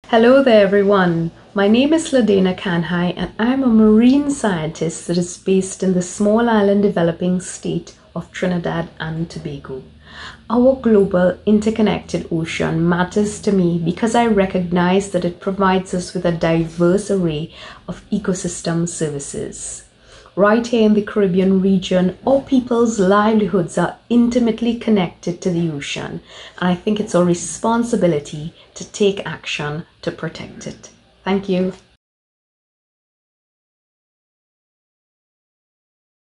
Hello there, everyone. My name is Danaa Kanhai, and I'm a marine scientist that is based in the small island developing state of Trinidad and Tobago. Our global interconnected ocean matters to me because I recognize that it provides us with a diverse array of ecosystem services. Right here in the Caribbean region, all people's livelihoods are intimately connected to the ocean, and I think it's our responsibility to take action to protect it. Thank you.